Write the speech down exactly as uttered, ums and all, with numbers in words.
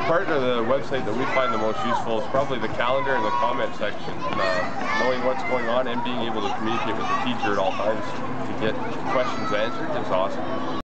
part of the website that we find the most useful is probably the calendar and the comment section. Uh, knowing what's going on and being able to communicate with the teacher at all times to get questions answered is awesome.